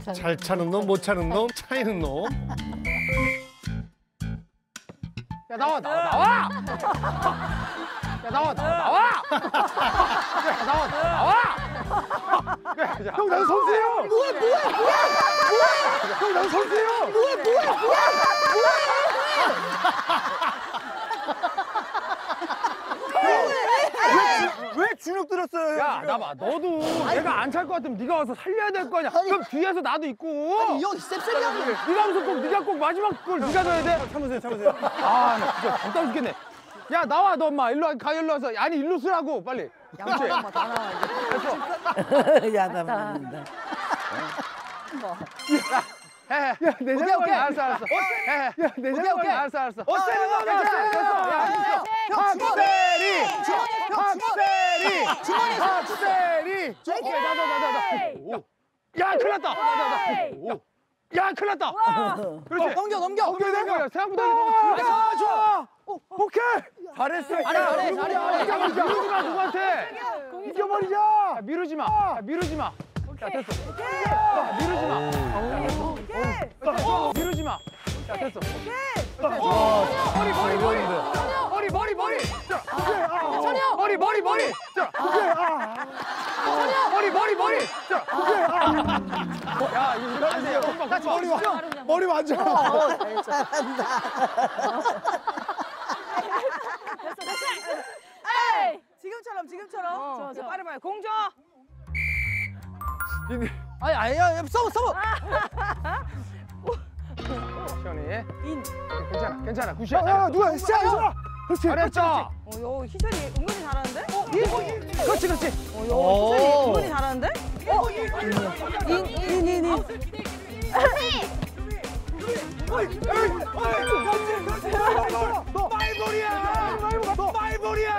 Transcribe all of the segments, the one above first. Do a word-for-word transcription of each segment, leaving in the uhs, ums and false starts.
잘 차는 놈, 못 차는 놈, 차이는 놈. 야 나와 나와 나와! 야 나와 나와 나와! 야 나와 나와! 형 나는 선수예요. 뭐야 뭐야 뭐야 뭐야? 형 나는 선수예요. 뭐야 뭐야 뭐야 왜, 왜 주눅 들었어요? 야 나봐 너도 내가 안 찰 것 같으면 네가 와서 살려야 될 거 아니야. 그럼 뒤에서 나도 있고. 아니 형 셉셉이야. 네가 무슨 꼭 네가 꼭 마지막 골 네가 넣어야 돼? 참으세요, 참으세요. 아 나 진짜 답답 죽겠네. 야 나와 너 엄마 일로 와, 가 일로 와서 아니 일로 쓰라고 빨리. 양말 양말 다 나와 이제. 야단 맞는다. 해해. 내 오케이 오케이 알았어 알았어. 해해. 내 오케이 오케이 알았어 알았어. 어, 세리 너 괜찮아. 박세리. 박세리. 주머니 박세리. 오케이 나도 나도 나도. 야 큰일 났다. 야, 야 큰일 났다. 그렇지. 넘겨 넘겨. 오케이 넘겨. 생각보다 이게 너무 야, 좋아. 오케이. 잘했어. 잘해, 잘해, 잘해, 잘해. 미루지 마 누구한테. 이겨버리자. 야, 미루지 마. 야, 미루지 마. 야 됐어. 야, 미루지 마. 야, 미루지 마. 야 됐어. 머리 머리 머리. 머리 머리 머리. 자. 찬영. 머리 머리 머리. 자. 머리 머리 머리. 자. 야 이거 안 돼요. 같이 머리 와. 머리 맞아. 잘한다. 지금처럼 지금처럼. 저 빨리 봐요. 공조. 아니 아니야 서브 서브. 시원이. 인. 괜찮아 괜찮아 굿이야. 야, 야, 누가 시작, 시작. 그렇지. 잘했죠. 어, 요 희철이 은근히 잘하는데? 어, 그렇지 그렇지. 어, 요 희철이 은근히 잘하는데? 어, 인, 인, 인, 인. 너 마이볼이야. 너 마이볼이야.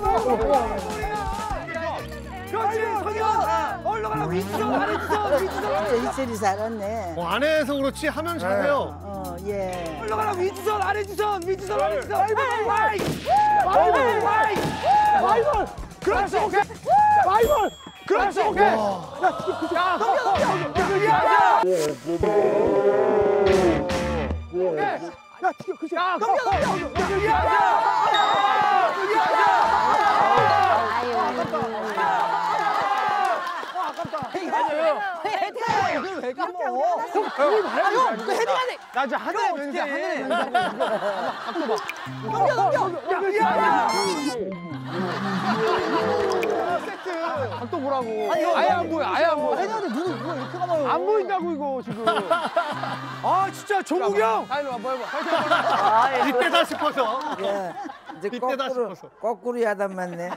그렇지 성현. 얼른 가라 위치로 가라 위치로. 이슬이 잘했네. 뭐 안에서 그렇지 하면 잘해요. 어, 예. 얼른 가라 위치선 아래 지선 위치선 아래 지선. 마이볼 마이볼 마이볼. 그렇지 오케이. 마이볼. 그렇지 오케이. 야 넘겨 넘겨. 야 야, 튀겨, 그렇지. 야, 넘겨, 넘겨! 야, 야! 이걸 왜 까먹어? 형, 그 헤딩하네! 나 진짜 하늘에 면세, 하늘에 면세. 넘겨 넘겨. 야, 야, 야! 세트! 각도 보라고. 아예 안 보여, 아예 안 보여. 헤딩하는데 눈을 누가 이렇게 감아요? 안 보인다고, 이거 지금. 아, 진짜 종국이 형. 아, 일로 와, 뭐 해봐. 이때다 싶어서. 예. 이제 이때다 거꾸로, 싶어서. 거꾸로 야단 맞네.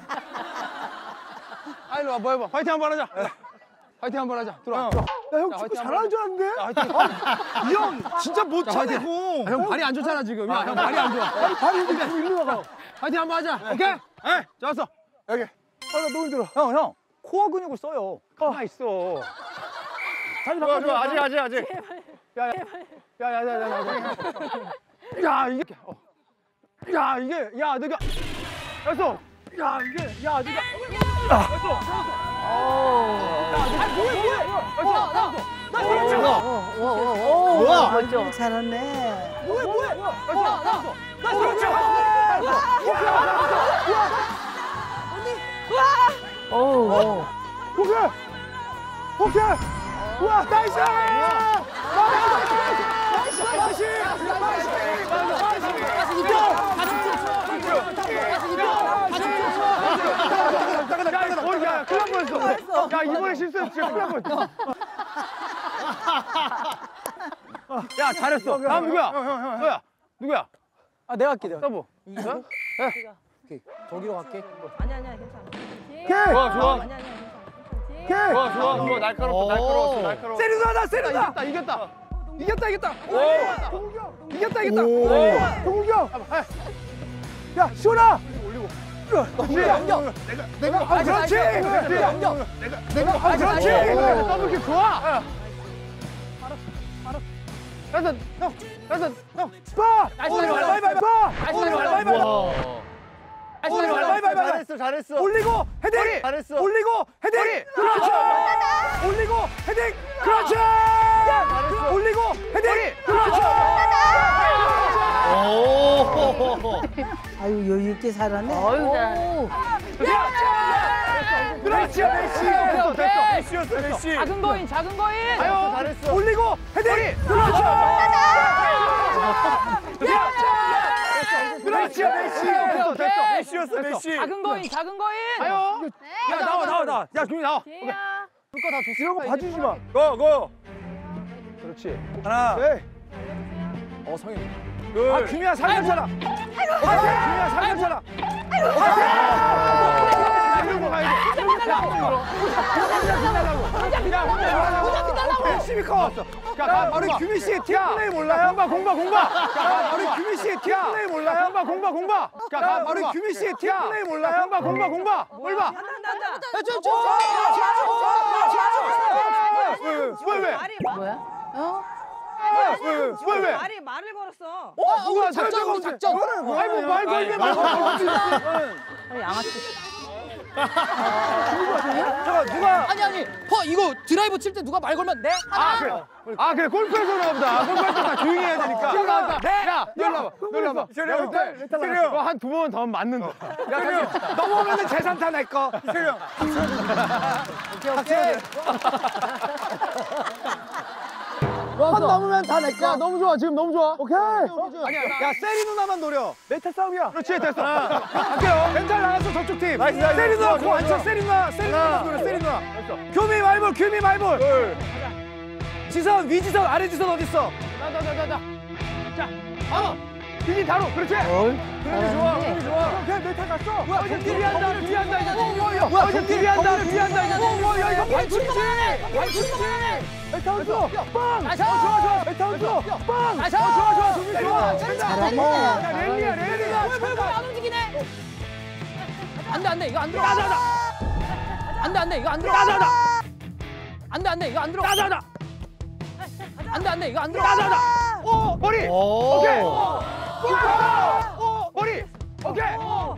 아, 일로 와, 뭐 해봐. 파이팅 한번 하자. 파이팅 한번 하자. 들어와. 들어와. 나 형 야, 축구 화이팅 잘하는 줄 알았는데? 야, 화이팅. 이 형 진짜 못 야, 화이팅. 차내고. 아, 형 발이 안 좋잖아, 지금. 야, 형 발이 안 좋아. 발이 이렇게 일로 나가. 파이팅 한번 하자. 오케이? 예, 좋았어. 여기. 아, 나 너무 힘들어. 형, 형. 코어 근육을 써요. 가만 있어. 자기 좋아, 좋아. 아직, 아직, 아직. 야, 야, 야, 야, 야, 야, 야, 이게, 어. 야, 이게, 야, 내가, 됐어. 야, 이게, 야, 내가, 됐어. 어. 야, 내가, 뭐해, 뭐해. 됐어, 됐어. 나 그렇지. 뭐야? 잘했네. 뭐해, 뭐해. 됐어, 됐어. 나 그렇지. 오. 오케이. 오케이. 우와, 나이스! 나이스! 나이스! 야, 큰일 날 뻔했어. 야, 이번에 실수했어. 진짜 큰일 날 뻔했어. 야, 잘했어. 다음 누구야? 너야. 누구야? 아 내가 할게 내가. 서브. 저기로 갈게. 아니, 아니야, 괜찮아. 오케이. 좋아, 좋아. 아니, 아니야, 괜찮아. 오케이. 좋아, 좋아. 좋아. 날카롭다, 날카로웠어, 날카로워. 세리도하다, 세리다. 이겼다, 이겼다. 이겼다, 이겼다. 동욱이 형. 이겼다, 이겼다. 동욱이 형. 야, 시원아. 넘겨. 내가, 아, 그렇지. 넘겨. 내가, 아, 그렇지. 더블 킥 좋아. 됐어, 형. 됐어, 형. 빠. 나이스, 오, 나이스, 바이, 바이, 바이. 나이스, 오, 나이스, 바이, 바이, 바이. 와. 나이스, 오, 나이스, 바이, 바이, 바이, 바이. 잘했어, 잘했어. 올리고 헤딩. 잘했어. 올리고 헤딩. 머리. 그렇죠. 올리고 헤딩. 그렇죠. 올리고 헤딩. 그렇죠. 오. 아유 여유 있게 살았네. 어유 잘. 그렇지. 메시. 됐어 됐어. 메시였어 메시. 작은 거인 작은 거인. 아유 잘했어. 올리고 헤딩. 그렇죠. 그렇지 메시. 됐어 됐어. 메시였어 메시. 작은 거인 작은 거인. 아유. 야 나와 나와 나와. 야 준비 나와. 얘야. 누가 다 줬어. 이런 거 봐주지 마. 고 고. 그렇지. 하나. 네. 어 성인. 아 규미야 살살 차라. 규미야 살살 차라. 이러고 가야 돼. 열심히 커. 야, 우리 규미 씨 팀 플레이 몰라요? 공바 공바 공바. 야, 우리 규미 씨 팀 플레이 몰라요? 공바 공바 공바. 야, 우리 규미 씨 팀 플레이 몰라요? 공바 공바 공바. 뭘 봐? 한다 한다. 왜 왜? 말이 뭐야? 어? 왜 왜? 왜? 말이 말을 걸었어. 어, 누가 작전 작전. 아이고 말 걸게 말 걸게. 양아치. 잠깐 누가? 아니 아니 허 이거 드라이브 칠 때 누가 말 걸면 네? 아 그래. 아 그래 골프에서 그런가 보다. 골프할 때 다 조용히 해야 되니까. 네. 야, 놀러 와봐. 놀러 와봐. 세령. 세령. 한 두 번 더 맞는다. 야, 세령. 넘어오면은 재산타 낼 거. 세령. 오케이 오케이. 한 넘으면 다 내 거. 너무 좋아. 지금 너무 좋아. 오케이. 아니야. 야, 세리 누나만 노려. 메타 싸움이야. 그렇지, 됐어. 갈게요. 멘탈 나갔어, 저쪽 팀. 나이스, 나이스. 세리 누나, 공 안 쳐. 세리 누나. 세리 누나 노려, 세리 누나. 규미 말볼, 규미 말볼. 지선, 위지선, 아래지선 어딨어? 나, 나, 나, 나, 나. 자, 어. 비긴 바로, 그렇지. 그렇지, 좋아, 그렇지, 좋아. 오케이, 메타 갔어. 뭐야, 뒤리 한다, 뒤리 한다, 이거. 뭐야, 뒤리 한다, 뒤리 한다, 이거. 뭐야, 이거 반칙이지. 반칙이지. 메타 운수, 빵. 어, 좋아, 좋아. 메타 운수, 빵. 어, 좋아, 좋아. 준비 좋아. 잘하네. 야, 랠리야, 랠리야. 안 움직이네. 안돼 안돼 이거 안 들어. 나자다. 안돼 안돼 이거 안 들어. 나자다. 안돼 안돼 이거 안 들어. 나자다. 안돼 안돼 이거 안 들어. 나자다. 오, 머리. 오. 오케이. 오, 머리. 오케이.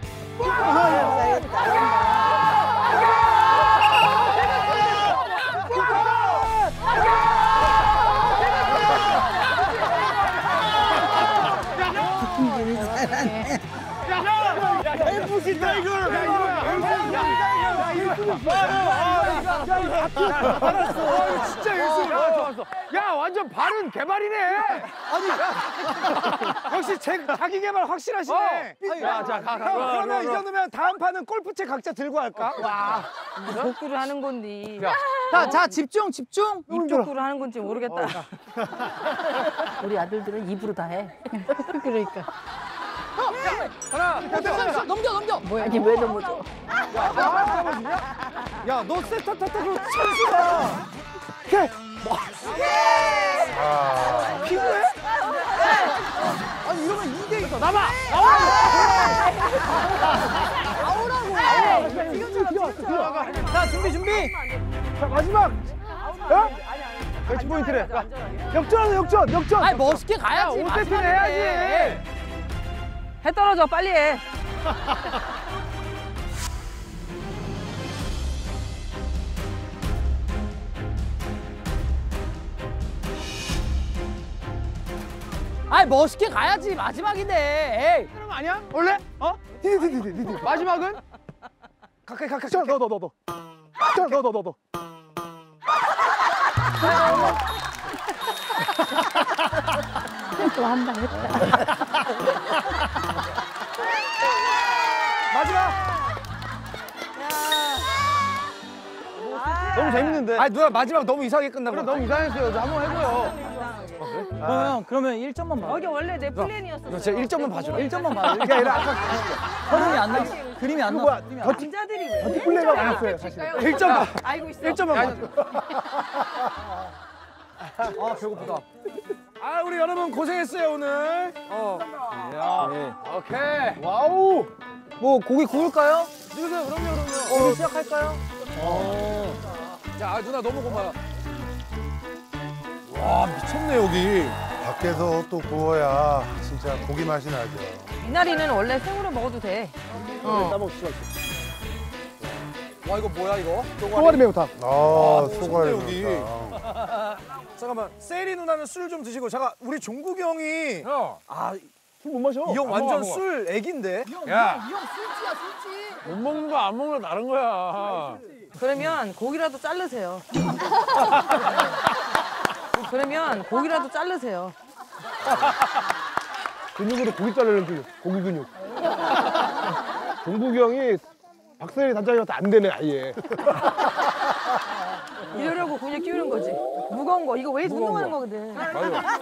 예쁘시다 이거를. 야 이거야. 야 이거야. 알았어. 진짜 예술. 야 좋았어. 야 완전 발은 개발이네. 아니 역시 제, 자기 개발 확실하시네. 야, 자 가, 가. 그러면 이 정도면 다음 판은 골프채 각자 들고 할까? 와. 복구를 하는 건지. 자, 자 집중 집중. 입복구를 하는 건지 모르겠다. 우리 아들들은 입으로 다 해. 그러니까. 하나. 됐어, 넘겨 넘겨. 뭐야? 아니 왜 넘어져? 야, 너 세터 타타로 찬스다. 오케이. 피부에? 아니 이러면 이 대 있어. 나봐. 나오라고. 지금처럼 지금처럼. 자 준비 준비. 자 마지막. 어? 매치 포인트래. 역전하자 역전 역전. 아니 멋있게 가야지. 오 세트는 마지막에. 해야지. 해 떨어져 빨리 해. 아니 멋있게 가야지 마지막인데. 에이. 그런 거 아니야? 원래? 어? 디디디디디. 마지막은? 가까이 가까이. 저 너 너 너 너. 저 너 너 너 너. 또 한 방 했다. 마지막. 너무 재밌는데. 아니 누나 마지막 너무 이상하게 끝나고. 그래 너무 이상했어요. 저 한번 해줘요. 어, 형 그러면 일 점만 봐. 여기 원래 내 플랜이었어. 너 진짜 일 점만 봐줘. 일 점만 봐. 이게 아니라 아까 흐름이 안 나. 그림이 안 나. 남자들이 왜? 디플레이가 많았어요 사실. 일 점 봐. 알고 있어. 일 점만 봐줘. 아 배고프다. 아 우리 여러분 고생했어요 오늘. 어. 야. 오케이. 와우. 뭐 고기 구울까요? 누구세요? 그럼요 그럼요. 어, 우리 시작할까요? 어. 야 아, 누나 너무 고마워. 와 미쳤네 여기. 밖에서 또 구워야 진짜 고기 맛이 나죠. 미나리는 원래 생으로 먹어도 돼. 어. 따먹을 수가 있어. 와 이거 뭐야 이거? 소가리 매운탕. 아, 소갈이 여기. 좋다. 잠깐만, 세리 누나는 술 좀 드시고 잠깐 우리 종국이 형이 형. 아, 술 못 마셔. 이 형 안 완전 먹어, 안 술 애기인데. 야. 못 먹는 거 안 먹는 거 다른 거야. 그러면 고기라도 자르세요. 그러면 고기라도 자르세요. 근육으로 고기 자르는 근육, 고기 근육. 종국이 형이 박세리 단장님한테 안 되네 아예. 이러려고 근육 키우는 거지. 무거운 거 이거 왜 운동하는 거거든. 맞아.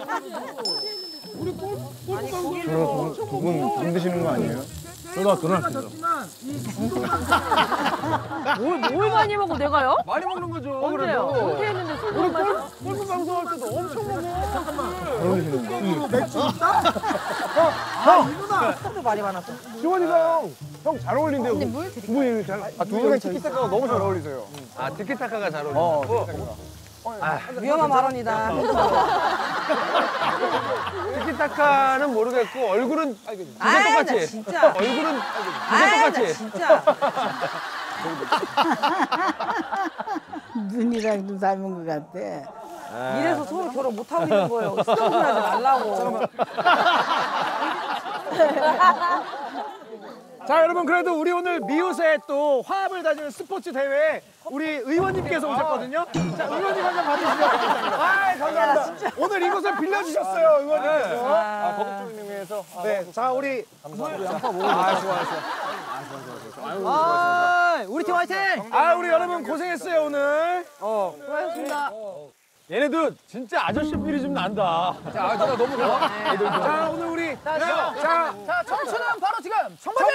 두분 안 드시는 거 아니에요? 그러다 그러나 뭘, 뭘 많이 먹어 내가요? 많이 먹는 거죠. 언제요? 언제 했는데 술 못 마셔? 골프 방송할 때도 엄청 먹어. 술도 많이 많았어. 지원이가 형 잘 어울린대요. 두 분이 잘. 아, 두 분의 티키타카가 너무 잘 어울리세요. 아 티키타카가 잘 어울린다고? 위험한 발언이다. 티키타카는 모르겠고 얼굴은 두개 아, 똑같이. 나 진짜. 얼굴은 아, 두개 나 똑같이. 진짜. 눈이랑 좀 닮은 것 같아. 이래서 서로 결혼 못 하고 있는 거예요. 쓰던 소리 하지 말라고. 자, 여러분 그래도 우리 오늘 미우새 또 화합을 다지는 스포츠 대회 우리 의원님께서 오셨거든요. 자, 의원님 한 장 받으시죠. 아, 감사합니다. 오늘 이곳을 빌려주셨어요, 의원님께서. 아, 거북주님에서. 네, 자, 우리 감사합니다. 양파 먹어요. 아, 좋아요, 좋아요. 아, 우리 팀 화이팅! 아, 우리 여러분 고생했어요 오늘. 어, 수고하셨습니다. 얘네들 진짜 아저씨 필이 좀 난다. 자, 아, 나 너무 좋아. 자, 오늘 우리 자, 자, 자, 자, 청춘은 바로 지금 청바지!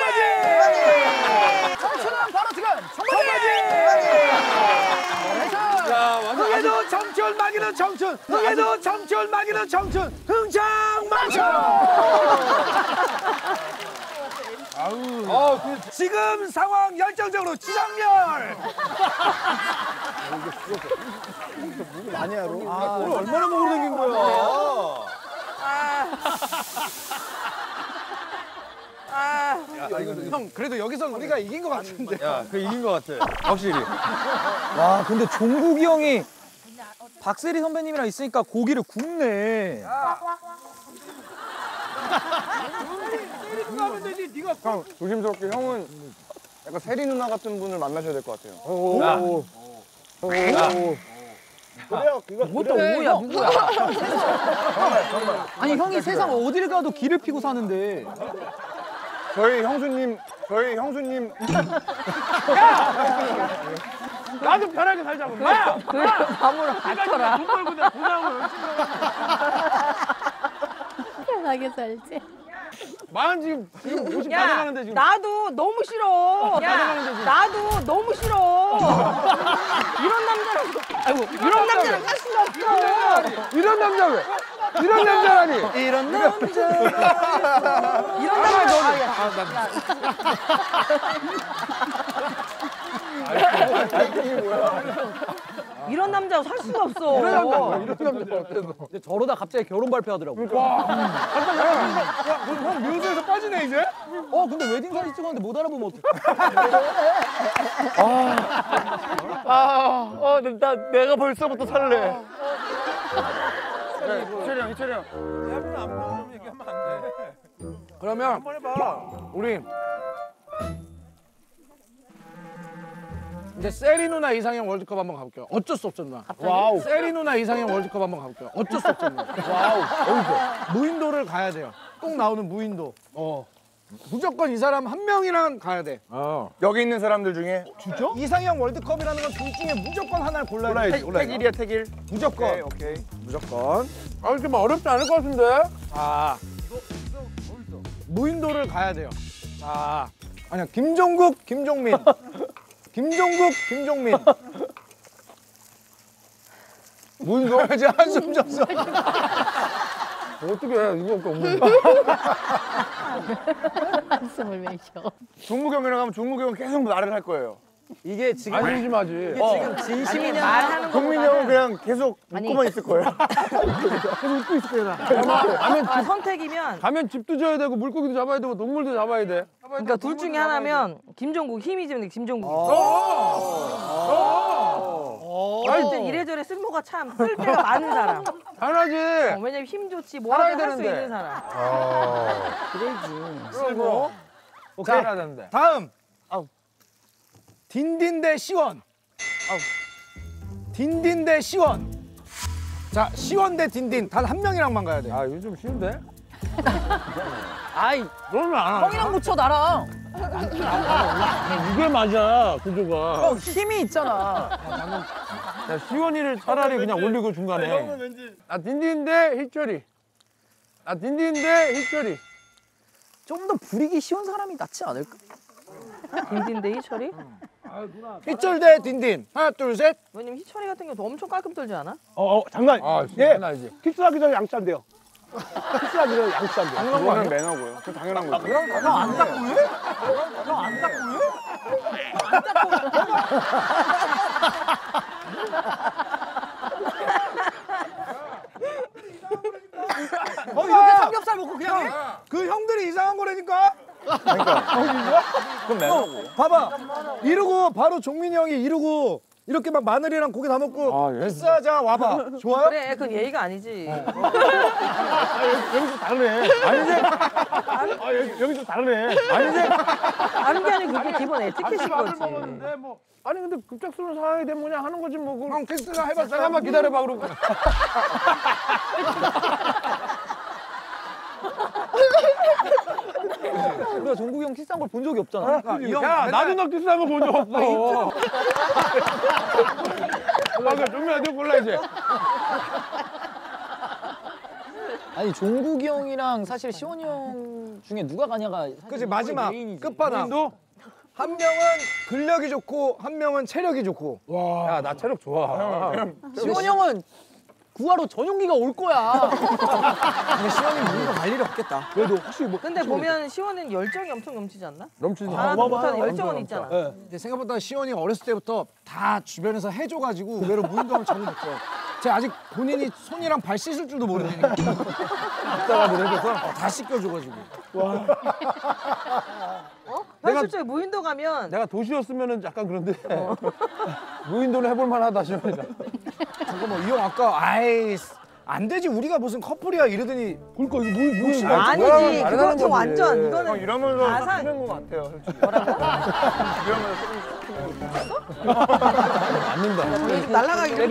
청춘은 바로 지금 청바지! 야, 완전 흥에도 청춘, 막이는 청춘, 흥에도 청춘, 막이는 청춘, 흥청망청! 어, 그 지금 상황 열정적으로 지상렬! 아니야, 로. 아, 오늘 얼마나 먹으러 다닌 거야? 아, 형, 그래도 여기서 우리가 이긴 것 같은데. 야, 그 이긴 것 같아. 확실히. 와, 근데 종국이 형이 박세리 선배님이랑 있으니까 고기를 굽네. 형, 조심스럽게 형은 약간 세리 누나 같은 분을 만나셔야 될 것 같아요. 오. 야. 오. 그래요, 그거. 그것도 누구야, 누구야? 아니, 형이 세상 어딜 가도 길을 피고 사는데. 저희 형수님, 저희 형수님. 나도 편하게 살자고. 야! 그래, 밤으로 닥쳐라. 돈 벌고 내가 고생하고 열심히 편하게 살지. 만 지금 지금 오십 다 야, 돼가는데 지금. 나도 너무 싫어. 야, 나도 너무 싫어. 이런 남자랑, 아이고, 이런 남자랑 할 수가 없어. 이런 남자 왜? 이런 남자라니. 이런 남자. 이런 남자. 이런 남자 살 수가 없어. 이런 남자 어때서? 저러다 갑자기 결혼 발표하더라고. 와. 형 뮤즈에서 빠지네 이제? 어, 근데 웨딩 사진 찍었는데 못 알아보면 어떡해. 아, 어, 나 내가 벌써부터 설레. 이철이 형, 이철이 형. 그러면 한번 해봐. 우리 이제 세리 누나 이상형 월드컵 한번 가볼게요. 어쩔 수 없잖아. 와우. 세리 누나 이상형 월드컵 한번 가볼게요. 어쩔 수 없잖아. 와우. 어이구. 무인도를 가야 돼요. 꼭 나오는 무인도. 어. 무조건 이 사람 한 명이랑 가야 돼. 어. 여기 있는 사람들 중에 진짜? 이상형 월드컵이라는 건 둘 중에 무조건 하나를 골라야 돼. 골라야지. 골라야지. 택일이야, 택일. 무조건. 오케이, 오케이. 무조건. 아, 좀 어렵지 않을 것 같은데? 아. 무인도를 가야 돼요. 자. 아니야. 김종국, 김종민. 김종국, 김종민. 무인도? 이제 한숨 졌어. 어떻게 해? 이거 없는 거. 한숨을 매셔. 종국이 형이랑 하면 종국이 형은 계속 말을 할 거예요. 이게 지금 안심하지. 이게 지금 진심이냐? 말하는 종민이 형은 그냥 계속 웃고만 있을 거예요. 아, 선택이면 가면 집도 져야 되고 물고기도 잡아야 되고 동물도 잡아야 돼. 그러니까 둘 중에 하나면 김종국 힘이 지는데 김종국. 어. 어릴 땐 이래저래 쓸모가 외모가 참 쓸 데가 많은 사람. 당연하지. 어, 왜냐면 힘 좋지 뭐하든 살아야 할 수 되는데. 있는 사람. 어. 그리고 오케이. 해야 되는데. 다음. 딘딘 대 시원. 딘딘 대 시원. 자, 시원 대 딘딘 단 한 명이랑만 가야 돼. 아 이거 좀 쉬운데? 아이, 너는 안 하네. 형이랑 붙여 나랑. 이게 맞아 구조가. 형 힘이 있잖아. 야, 시원이를 차라리 그냥 올리고 중간에. 아 딘딘 대 희철이. 아 딘딘 대 희철이. 좀 더 부리기 쉬운 사람이 낫지 않을까? 딘딘데 희철이? 희철 대 딘딘. 하나, 둘, 셋. 왜냐면 희철이 같은 경우도 엄청 깔끔 떨지 않아? 어, 어 장난. 아 예. 장난 아니지. 키스하기 전에 양치한대요. 키스하기 전에 양치한대요. 당연한 거 아니야? 매너고요. 그 당연한 거죠. 형안 닦고 해? 형안 닦고 해? 어, 이렇게 삼겹살 먹고 그냥 해? 그 형들이 이상한 거라니까. 그럼 매너고. 봐봐. 이러고 바로 종민이 형이 이러고 이렇게 막 마늘이랑 고기 다 먹고 아, 예. 키스하자 와봐. 좋아요? 그래 그건 예의가 아니지. 여기서 다르네. 아니지? 아 여기 여기서 다르네. 아니지? 다른 게 아니고 그게 기본 에티켓인 밥을 거지. 먹었는데 뭐 아니 근데 급작스러운 상황이 되면 그냥 하는 거지 뭐. 그럼 키스나 해봐. 잠깐만 기다려봐 그러고. 우리가 종국이 형 키스한 걸 본 적이 없잖아. 야 나도 너 키스한 거 본 적 없어. 맞아 좀이라도 골라 이제. 아니 종국이 형이랑 사실 시원이 형 중에 누가 가냐가 사실 그치 마지막 메인이지. 끝판왕. 도 한 명은 근력이 좋고 한 명은 체력이 좋고. 야 나 체력 좋아. 시원이 형은 구하러 전용기가 올 거야. 근데 시원이 뭔가 갈 일이 없겠다. 그래도 혹시 뭐. 근데 보면 시원은 열정이 엄청 넘치지 않나? 넘치지. 하나도 못하는 열정은 있잖아. 네. 근데 생각보다 시원이 어렸을 때부터 다 주변에서 해줘가지고 의외로 무운동을 전혀 못해요. 제가 아직 본인이 손이랑 발 씻을 줄도 모르니까. 이따가들 해줘서 다 씻겨줘가지고. 어? 내가- 현실적으로 무인도 가면 내가 도시였으면은 약간 그런데 무인도는 해볼 만하다 시원이다. 잠깐만 이 형 아까 아이 안 되지 우리가 무슨 커플이야 이러더니 그러니까 이거 무 무인 아니지 그것도 완전 이거는 이러면서 가상- 쓰는 것 같아요. 솔직히. 뭐라고? 맞는다. 날아가기를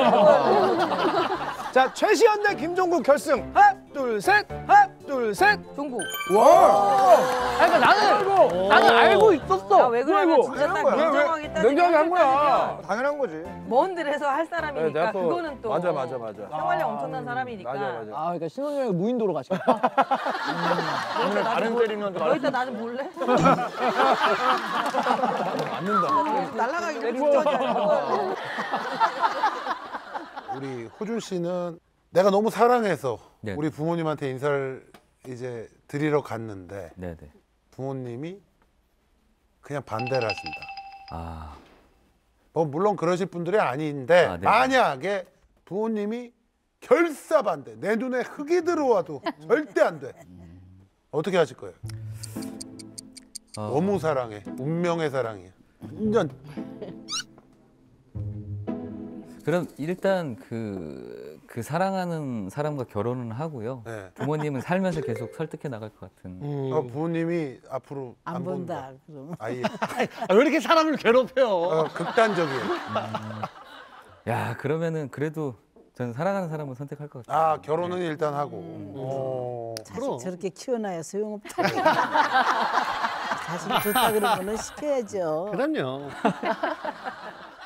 자 최시현 대 김종국 결승 하나 둘셋 하나 둘셋 종국. 와. 아니, 그러니까 나는 나는 알고 있었어. 야왜 그러면 진짜 딱 왜, 왜? 냉정하게 냉정하게 한 거야. 당연한 거지. 먼 데에서 할 사람이니까 내가 또- 그거는 또 맞아 맞아 맞아. 생활력 엄청난 사람이니까. 맞아 맞아. 아 그러니까 신원이 형이 무인도로 가시겠다. 오늘 다른 세리면 너 이따 나 좀 볼래? 맞는다. 날아가기를 직전이야. 우리 호준 씨는 내가 너무 사랑해서 네. 우리 부모님한테 인사를 이제 드리러 갔는데 네네. 부모님이 그냥 반대를 하신다. 아, 뭐 물론 그러실 분들이 아닌데 아, 네. 만약에 부모님이 결사 반대 내 눈에 흙이 들어와도 절대 안 돼. 어떻게 하실 거예요? 어, 너무 사랑해. 운명의 사랑이야. 완전 그럼 일단 그, 그 사랑하는 사람과 결혼은 하고요. 네. 부모님은 살면서 계속 설득해 나갈 것 같은. 어, 부모님이 앞으로 안, 안 본다. 본다. 그럼. 아예 왜 이렇게 사람을 괴롭혀? 어, 극단적이에요. 야, 그러면은 그래도 저는 사랑하는 사람을 선택할 것 같아요. 아 결혼은 일단 하고. 어, 자식 저렇게 키워놔야 소용없다. 자식 좋다 그러면은 시켜야죠. 그럼요.